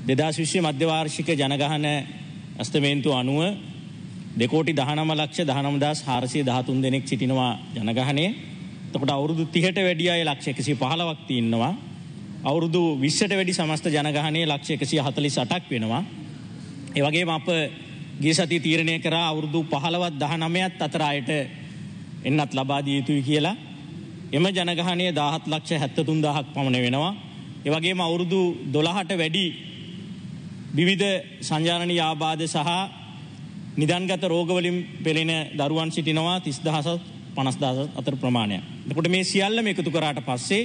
2020 මධ්‍යවාර්ෂික ජනගහන අස්තමේන්තුව අනුව 2,19,19,413 දෙනෙක් සිටිනවා ජනගහනයේ. එතකොට අවුරුදු 30ට වැඩි අය 1,115ක් තියෙනවා. අවුරුදු 20ට වැඩි සමස්ත ජනගහනයේ 1,148ක් වෙනවා. ඒ වගේම අප ගිය සතියේ තීරණය කරා අවුරුදු 15ත් 19ත් අතර අයට එන්නත් ලබා දිය යුතුයි කියලා. එම ජනගහනයේ 17,73,000ක් පමණ වෙනවා. ඒ වගේම අවුරුදු 12ට වැඩි විවිධ සංජානනීය ආබාධ සහ නිදන්ගත රෝගවලින් පෙළෙන දරුවන් සිටිනවා 30,000 50,000 අතර ප්‍රමාණයක්. එතකොට මේ සියල්ලම එකතු කරාට පස්සේ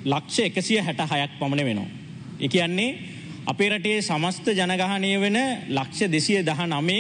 166ක් පමණ වෙනවා. ඒ කියන්නේ අපේ රටේ සමස්ත ජනගහනය වෙන 219න්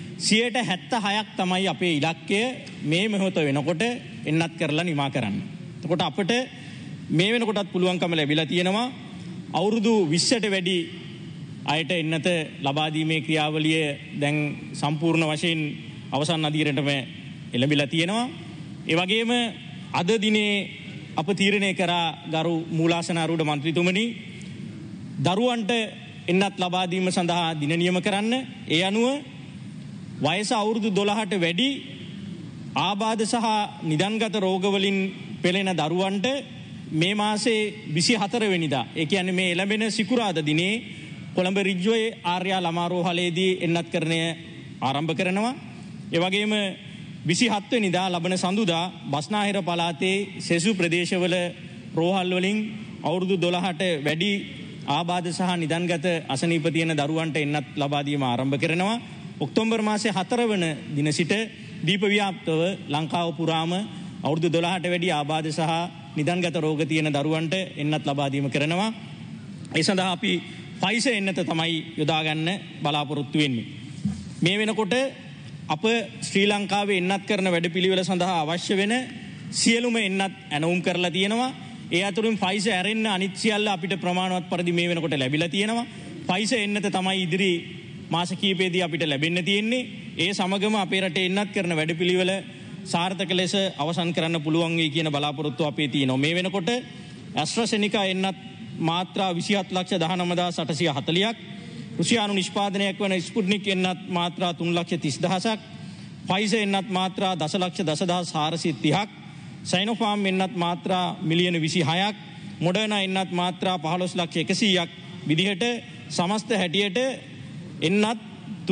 76ක් තමයි අපේ ඉලක්කය මේ මොහොත වෙනකොට එන්නත් කරලා නිමා කරන්න. එතකොට අපිට මේ වෙනකොටත් පුළුවන්කම ලැබිලා තියෙනවා අවුරුදු 20ට වැඩි අයට එන්නත ලබා දීමේ ක්‍රියාවලිය දැන් සම්පූර්ණ වශයෙන් අවසන් අදියරටම එළඹිලා තියෙනවා. ඒ වගේම අද දිනේ අප තීරණය කරා ගරු මූලාසනාරූඪ මන්ත්‍රීතුමනි දරුවන්ට එන්නත් ලබා දීම සඳහා දින නියම කරන්න. ඒ අනුව වයස අවුරුදු 12ට වැඩි ආබාධ සහ නිදන්ගත රෝගවලින් පෙළෙන දරුවන්ට මේ මාසේ 24 වෙනිදා ඒ කියන්නේ මේ එළඹෙන සිකුරාදා දිනේ කොළඹ රිජ්ජුවේ ආර්යා ළමාරෝහලේදී එන්නත් කරණය ආරම්භ කරනවා. ඒ වගේම 27 වෙනිදා ලබන සඳුදා බස්නාහිර පළාතේ සෙසු ප්‍රදේශවල රෝහල් වලින් අවුරුදු 12ට වැඩි ආබාධ සහ නිදන්ගත අසනීප තියෙන දරුවන්ට එන්නත් ලබා දීම ආරම්භ කරනවා. ඔක්තෝබර් මාසේ 4 වන දින සිට දීප ව්‍යාප්තව ලංකාව පුරාම අවුරුදු 12ට වැඩි ආබාධ සහ නිදන්ගත රෝග තියෙන දරුවන්ට එන්නත් ලබා දීම කරනවා. ඒ සඳහා අපි ෆයිසර් එන්නත තමයි යොදා ගන්න බලාපොරොත්තු වෙන්නේ. මේ වෙනකොට අප ශ්‍රී ලංකාවේ එන්නත් කරන වැඩපිළිවෙල සඳහා අවශ්‍ය වෙන සියලුම එන්නත් ඇනවුම් කරලා තියෙනවා. ඒ අතුරින් ෆයිසර් ඇරෙන්න අනිත් සියල්ල අපිට ප්‍රමාණවත් පරිදි මේ වෙනකොට ලැබිලා තියෙනවා. ෆයිසර් එන්නත තමයි ඉදිරි මාස කිහිපෙදී අපිට ලැබෙන්න තියෙන්නේ. ඒ සමගම අපේ රටේ එන්නත් කරන වැඩපිළිවෙල සාර්ථක ලෙස අවසන් කරන්න පුළුවන් වෙයි කියන බලාපොරොත්තුව අපේ තියෙනවා. මේ වෙනකොට ඇස්ට්‍රාසෙනිකා එන්නත් මාත්‍රා 27,19,840ක්, රුසියානු නිෂ්පාදනයක් වන ස්පුට්නික් එන්නත් මාත්‍රා 3,30,000ක්, ෆයිසර් එන්නත් මාත්‍රා 10,10,430ක්, සයිනෝෆාර්ම් එන්නත් මාත්‍රා මිලියන 26ක්, මොඩර්නා එන්නත් මාත්‍රා 15,100ක් විදිහට සමස්ත හැටියට එන්නත්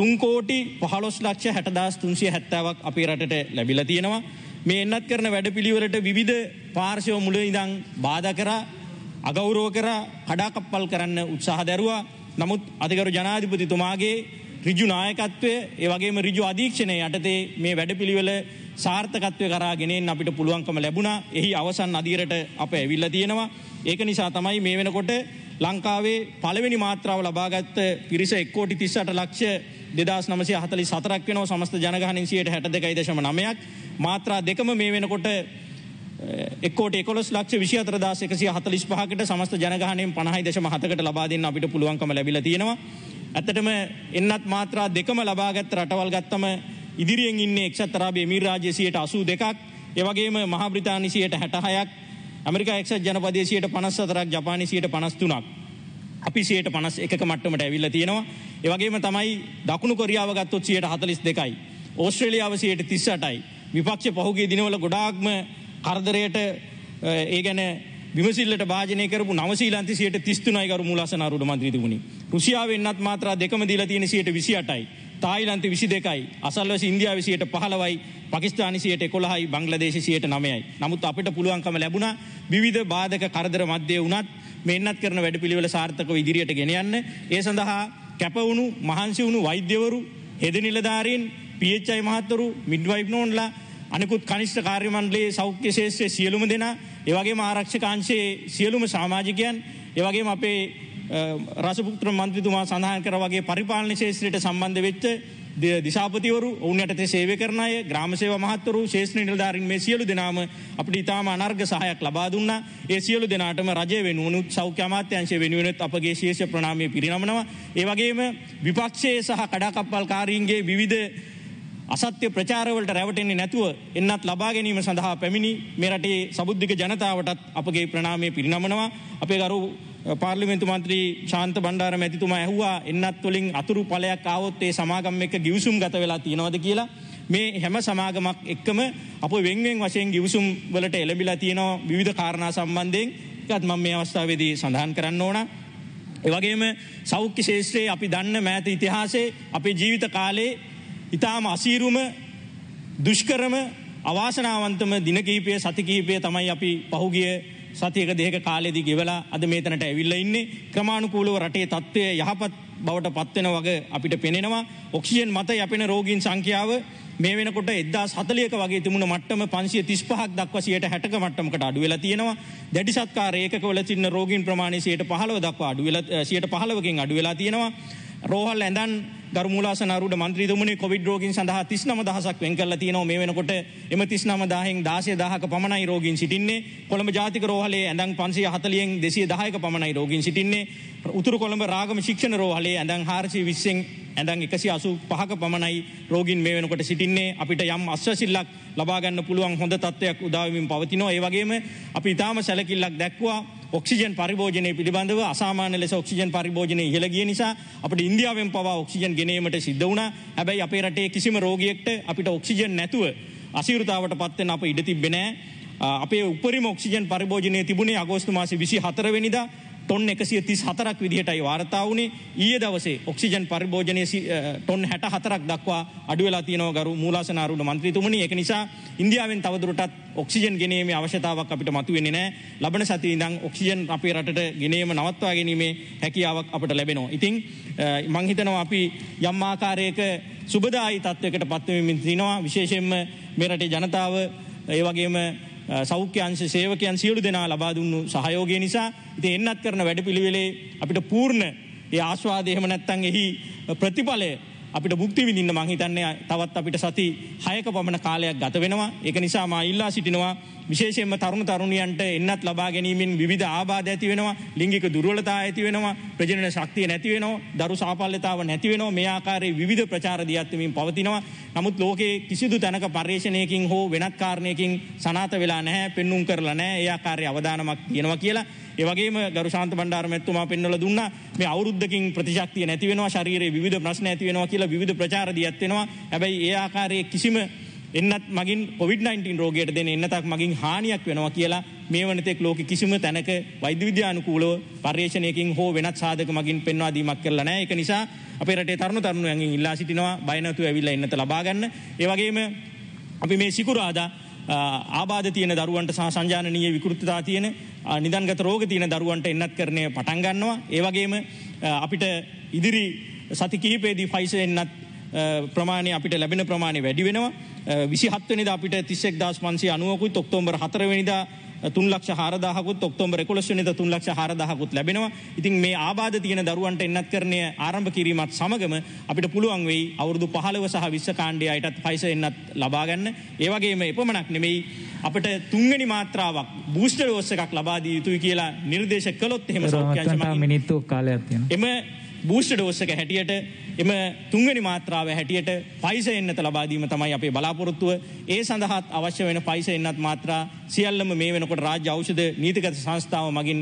3,15,60,370ක් අපේ රටට ලැබිලා තියෙනවා. මේ එන්නත් කරන වැඩපිළිවෙලට විවිධ පාර්ශ්ව මුල ඉඳන් බාධා කරා, අගෞරව කරා, කඩාකප්පල් කරන්න උත්සාහ දැරුවා. නමුත් අධිකරු ජනාධිපතිතුමාගේ ඍජු නායකත්වය ඒ වගේම ඍජු අධීක්ෂණය යටතේ මේ වැඩපිළිවෙල සාර්ථකත්වය කරා ගෙනෙන්න අපිට පුළුවන්කම ලැබුණා. එහි අවසන් අදියරට අප ඇවිල්ලා තියෙනවා. ඒක නිසා තමයි මේ වෙනකොට ලංකාවේ පළවෙනි මාත්‍රාව ලබාගත් පිරිස 1,30,00,2944ක් වෙනවා. සමස්ත ජනගහනයෙන් 62.9ක්. මාත්‍රා දෙකම මේ වෙනකොට 1,11,24,145කට සමස්ත ජනගහනයෙන් 50.7කට ලබා දෙන්න අපිට පුළුවන්කම ලැබිලා තියෙනවා. ඇත්තටම එන්නත් මාත්‍රා දෙකම ලබාගත් රටවල් ගත්තම ඉදිරියෙන් ඉන්නේ එක්සත් අරාබි එමිරාජ්‍ය 82%ක්, ඒ වගේම මහා බ්‍රිතාන්‍ය 66%ක්, ඇමරිකා එක්සත් ජනපදයේ 54%ක්, ජපානයේ 53%ක්. අපි 51%ක මට්ටමට ඇවිල්ලා තියෙනවා. ඒ වගේම තමයි දකුණු කොරියාව ගත්තොත් 42%යි, ඕස්ට්‍රේලියාව 38%යි. විපක්ෂ පහුගිය දිනවල ගොඩාක්ම කරදරයට ඒ ගැන විමසිල්ලට භාජනය කරපු නවසීලන්තය 33%යි ගරු මූලාසනාරූඪ මන්ත්‍රීතුමනි. රුසියාව එන්නත් මාත්‍රා දෙකම දීලා තියෙන 28%යි. තායිලන්තය 22%යි. අසල්වැසි ඉන්දියාව 15%යි. පාකිස්තානය 11%යි. බංග්ලාදේශය 9%යි. නමුත් අපිට පුළුවන්කම ලැබුණා විවිධ බාධක කරදර මැද්දේ වුණත් මේ එන්නත් කරන වැඩපිළිවෙල සාර්ථකව ඉදිරියට ගෙන යන්න. ඒ සඳහා කැපවුණු මහන්සි වුණු වෛද්‍යවරු, හෙද නිලධාරීන්, PHI මහත්වරු, මිඩ්වයිෆ් නෝන්ලා, අනිකුත් කනිෂ්ඨ කාර්ය මණ්ඩලයේ සෞඛ්‍ය ශාස්ත්‍රයේ සියලුම දෙනා, ඒ වගේම ආරක්ෂක අංශයේ සියලුම සමාජිකයන්, ඒ වගේම අපේ රසපුත්‍ර මන්ත්‍රීතුමා සඳහන් කරා වගේ පරිපාලන ශාස්ත්‍රයට සම්බන්ධ වෙච්ච දිසාපතිවරු, ඔවුන් යටතේ සේවය කරන අය, ග්‍රාම සේවා මහත්වරු, ශාස්ත්‍රීය නිලධාරීන් මේ සියලු දෙනාම අපිට ඊටාම අනර්ඝ සහායක් ලබා දුන්නා. ඒ සියලු දෙනාටම රජය වෙනුවනුත් සෞඛ්‍ය අමාත්‍යාංශය වෙනුවනුත් අපගේ ශේෂ ප්‍රණාමය පිරිනමනවා. ඒ වගේම විපක්ෂයේ සහ කඩාකප්පල්කාරීන්ගේ විවිධ අසත්‍ය ප්‍රචාරවලට රැවටෙන්නේ නැතුව එන්නත් ලබා ගැනීම සඳහා පැමිණි මේ රටේ සබුද්ධික ජනතාවටත් අපගේ ප්‍රණාමය පිරිනමනවා. අපේ ගරු පාර්ලිමේන්තු මන්ත්‍රී ශාන්ත බණ්ඩාර මැතිතුමා ඇහුවා එන්නත් වලින් අතුරු ඵලයක් ආවොත් ඒ සමාගම් එක්ක ගිවිසුම් ගත වෙලා තියෙනවද කියලා. මේ හැම සමාගමක් එක්කම අප වෙන්වෙන් වශයෙන් ගිවිසුම් වලට එළඹිලා තියෙනවා විවිධ කාරණා සම්බන්ධයෙන්. ඒකත් මම මේ අවස්ථාවේදී සඳහන් කරන්න ඕන. ඒ වගේම සෞඛ්‍ය ශාස්ත්‍රයේ අපි දන්න මෑත ඉතිහාසයේ අපේ ජීවිත කාලේ ඊටාම අසීරුම දුෂ්කරම අවාසනාවන්තම දින කිහිපය සති කිහිපය තමයි අපි පහුගිය සතියක දෙක කාලෙදී ගෙවලා අද මේතනට ඇවිල්ලා ඉන්නේ. ක්‍රමානුකූලව රටේ තත්ත්වය යහපත් බවට පත් වෙන වගේ අපිට පෙනෙනවා. ඔක්සිජන් මත යැපෙන රෝගීන් සංඛ්‍යාව මේ වෙනකොට 1040ක වගේ තිබුණ මට්ටම 535ක් දක්වා 60ක මට්ටමකට අඩු වෙලා තියෙනවා. දැඩි සත්කාර ඒකකවල සිටින රෝගීන් ප්‍රමාණය 15 දක්වා අඩු වෙලා 15කින් අඩු වෙලා තියෙනවා. රෝහල් ඇඳන් ගරු මූලාසන ආරූඪ මන්ත්‍රීතුමනි කොවිඩ් රෝගීන් සඳහා 39000ක් වෙන් කරලා තියෙනවා. මේ වෙනකොට එම 39000න් 16000ක පමණයි රෝගීන් සිටින්නේ. කොළඹ ජාතික රෝහලේ ඇඳන් 540න් 210ක පමණයි රෝගීන් සිටින්නේ. උතුරු කොළඹ රාගම ශික්ෂණ රෝහලේ ඇඳන් 420න් ඇඳන් 185ක පමණයි රෝගීන් මේ වෙනකොට සිටින්නේ. අපිට යම් අස්වැසිල්ලක් ලබා ගන්න පුළුවන් හොඳ තත්ත්වයක් උදා වෙමින් පවතිනවා. ඒ වගේම අපි ඊටාම සැලකිල්ලක් දැක්වුවා ඔක්සිජන් පරිභෝජනය පිළිබඳව. අසාමාන්‍ය ලෙස ඔක්සිජන් පරිභෝජනය ඉහළ ගිය නිසා අපිට ඉන්දියාවෙන් පවා ඔක්සිජන් ගෙනීමට සිද්ධ වුණා. හැබැයි අපේ රටේ කිසිම රෝගියෙක්ට අපිට ඔක්සිජන් නැතුව අසීරුතාවට පත් වෙන්න අප ඉඩ තිබ්බේ නැහැ. අපේ උපරිම ඔක්සිජන් පරිභෝජනය තිබුණේ අගෝස්තු මාසේ 24 වෙනිදා ටොන් 134ක් විදිහටයි වාර්තා වුණේ. ඊයේ දවසේ ඔක්සිජන් පරිභෝජනය ටොන් 64ක් දක්වා අඩු වෙලා තියෙනවා ගරු මූලාසන ආරූඪ මන්ත්‍රීතුමනි. ඒක නිසා ඉන්දියාවෙන් තවදුරටත් ඔක්සිජන් ගෙනීමේ අවශ්‍යතාවක් අපිට මතුවෙන්නේ නැහැ. ලබන සතියේ ඉඳන් ඔක්සිජන් අපේ රටට ගෙනීම නවත්වා ගැනීමේ හැකියාවක් අපට ලැබෙනවා. ඉතින් මම හිතනවා අපි යම් ආකාරයක සුබදායි තත්වයකට පත් වෙමින් තිනවා. විශේෂයෙන්ම මේ රටේ ජනතාව ඒ වගේම සෞඛ්‍ය අංශ සේවකයන් සියලු දෙනා ලබා දුන්නු සහයෝගය නිසා ඉතින් එන්නත් කරන වැඩපිළිවෙලේ අපිට පූර්ණ ඒ ආස්වාදය එහෙම නැත්නම් එහි ප්‍රතිඵලය අපිට භුක්ති විඳින්න මම හිතන්නේ තවත් අපිට සති 6ක පමණ කාලයක් ගත වෙනවා. ඒක නිසා මා ඉල්ලා සිටිනවා විශේෂයෙන්ම තරුණ තරුණියන්ට එන්නත් ලබා ගැනීමෙන් විවිධ ආබාධ ඇති වෙනවා, ලිංගික දුර්වලතා ඇති වෙනවා, ප්‍රජනන ශක්තිය නැති වෙනවා, දරු සාපල්‍යතාව නැති වෙනවා. මේ ආකාරයේ විවිධ ප්‍රචාර දියත් වෙමින් පවතිනවා. නමුත් ලෝකයේ කිසිදු තැනක පරිශ්‍රණයකින් හෝ වෙනත් කාරණයකින් සනාත වෙලා නැහැ, පෙන්눔 කරලා නැහැ. ඒ ආකාරයේ අවදානමක් තියෙනවා කියලා. ඒ වගේම ගරු ශාන්ත බණ්ඩාර මැතිතුමා පෙන්වලා දුන්නා මේ අවුරුද්දකින් ප්‍රතිශක්තිය නැති වෙනවා, ශරීරයේ විවිධ ප්‍රශ්න ඇති වෙනවා කියලා විවිධ ප්‍රචාර දියත් වෙනවා. හැබැයි ඒ ආකාරයේ කිසිම එන්නත් මගින් COVID-19 රෝගයට දෙන එන්නතක් මගින් හානියක් වෙනවා කියලා මේ වනතෙක් ලෝකෙ කිසිම තැනක වෛද්‍ය විද්‍යානුකූලව පර්යේෂණයකින් හෝ වෙනත් සාධක මගින් පෙන්වා දීමක් කරලා නැහැ. ඒක නිසා අපේ රටේ තරුණ තරුණියන්ගෙන් ඉල්ලා සිටිනවා බය නැතුව ඇවිල්ලා එන්නත ලබා ගන්න. ඒ වගේම අපි මේ සිකුරාදා ආබාධ තියෙන දරුවන්ට සහ සංජානනීය විකෘතිතා තියෙන නිදන්ගත රෝග තියෙන දරුවන්ට එන්නත් කරණය පටන් ගන්නවා. ඒ වගේම අපිට ඉදිරි සති කිහිපෙදී ෆයිසර් එන්නත් ප්‍රමාණය අපිට ලැබෙන ප්‍රමාණය වැඩි වෙනවා. 27 වෙනිදා අපිට 31590කුත්, ඔක්තෝබර් 4 වෙනිදා 3,04,000කුත්, ඔක්තෝබර් 11 වෙනිදා 3,04,000කුත් ලැබෙනවා. ඉතින් මේ ආබාධ තියෙන දරුවන්ට එන්නත් කරණය ආරම්භ කිරීමත් සමගම අපිට පුළුවන් වෙයි අවුරුදු 15 සහ 20 කාණ්ඩයේ අයටත් ෆයිසර් එන්නත් ලබා ගන්න. ඒ වගේම එපමණක් නෙමෙයි අපිට තුන්වෙනි මාත්‍රාවක් බූස්ටර් ඩෝස් එකක් ලබා දිය යුතුයි කියලා නිර්දේශ කළොත් එහෙම සෞඛ්‍ය අංශ මිනිත්තු කාලයක් තියෙනවා. එම බූස්ටර් ඩෝස් එක හැටියට එම තුන්වෙනි මාත්‍රාව හැටියට ෆයිසර් එන්නත ලබා දීම තමයි අපේ බලාපොරොත්තුව. ඒ සඳහා අවශ්‍ය වෙන ෆයිසර් එන්නත් මාත්‍රා සියල්ලම මේ වෙනකොට රාජ්‍ය ඖෂධ නීතිගත සංස්ථාව මගින්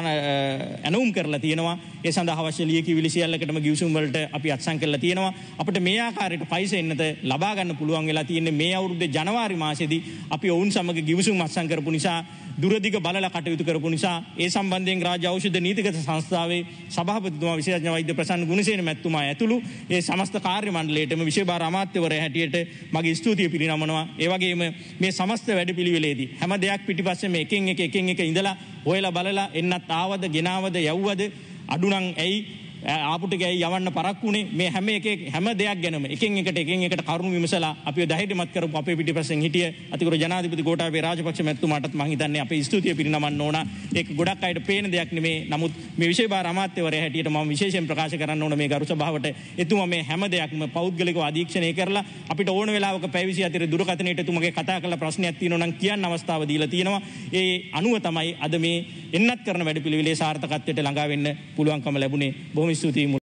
ඇනවුම් කරලා තියෙනවා. ඒ සඳහා අවශ්‍ය ලියකියවිලි සියල්ලකටම ගිවිසුම් වලට අපි අත්සන් කරලා තියෙනවා. අපිට මේ ආකාරයට ෆයිසර් එන්නත ලබා ගන්න පුළුවන් වෙලා තියෙන්නේ මේ අවුරුද්දේ ජනවාරි මාසෙදී අපි ඔවුන් සමග ගිවිසුම් අත්සන් කරපු නිසා, දුරදිග බලලා කටයුතු කරපු නිසා ඒ සම්බන්ධයෙන් රාජ්‍ය ඖෂධ නීතිගත සංස්ථාවේ සභාපතිතුමා විශේෂඥ වෛද්‍ය ප්‍රසන්න ගුණසේන මැතිතුමා ඇතුළු ඒ සමස්ත කාර්ය මණ්ඩලයටම විශේෂ භාර අමාත්‍යවරයා හැටියට මගේ ස්තුතිය පිරිනමනවා. ඒ වගේම මේ සමස්ත වැඩපිළිවෙලේදී හැම දෙයක් පිටිපස්සෙම එකින් එක ඉඳලා හොයලා බලලා එන්නත් ආවද, ගෙනාවද, යව්වද, අඩු නම් ඇයි ආපු ටික ඇයි යවන්න පරක්කුනේ, මේ හැම දෙයක් ගැනම එකින් එකට කරුණු විමසලා අපිව ධෛර්යමත් කරපු අපේ පිටිපස්සෙන් හිටිය අතිගරු ජනාධිපති ගෝඨාභය රාජපක්ෂ මැතිතුමාටත් මම හිතන්නේ අපේ ස්තුතිය පිරිනමන්න ඕන. ඒක ගොඩක් අයට පේන දෙයක් නෙමේ. නමුත් මේ විශේෂ භාර අමාත්‍යවරයා හැටියට මම විශේෂයෙන් ප්‍රකාශ කරන්න ඕන මේ ගරු සභාවට එතුමා මේ හැම දෙයක්ම පෞද්ගලිකව අධීක්ෂණය කරලා අපිට ඕන වෙලාවක පැය 24 දුරකථනයට එතුමාගේ කතා කරලා ප්‍රශ්නයක් තියෙනවා නම් කියන්න අවස්ථාව දීලා තියෙනවා. ඒ අනුව තමයි අද මේ එන්නත් කරන වැඩපිළිවෙලේ සාර්ථකත්වයට ළඟා වෙන්න පුළුවන්කම ලැබුණේ. බොහොම ස්තුතියි.